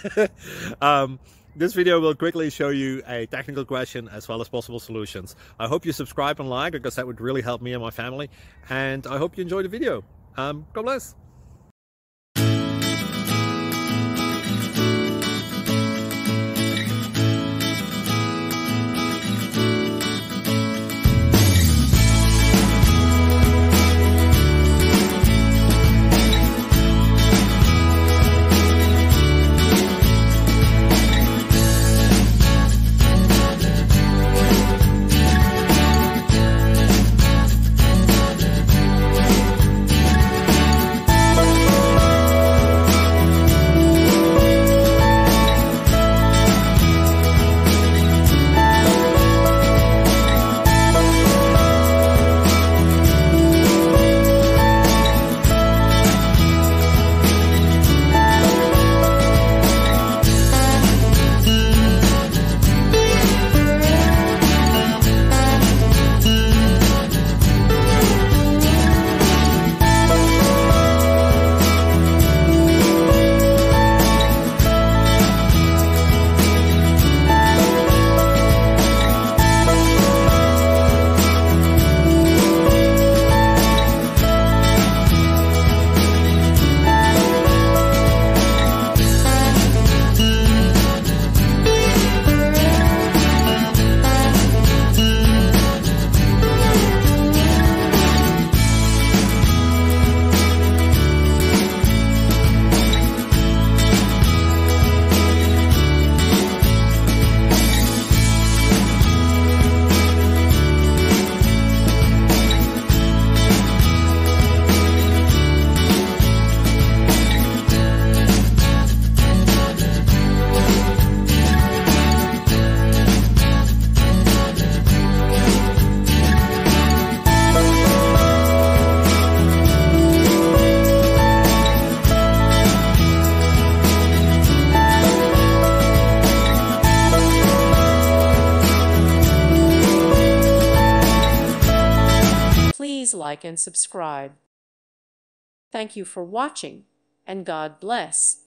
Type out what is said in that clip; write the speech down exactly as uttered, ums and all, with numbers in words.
um, this video will quickly show you a technical question as well as possible solutions. I hope you subscribe and like, because that would really help me and my family. And I hope you enjoy the video. Um, God bless. Please like and subscribe. Thank you for watching, and God bless.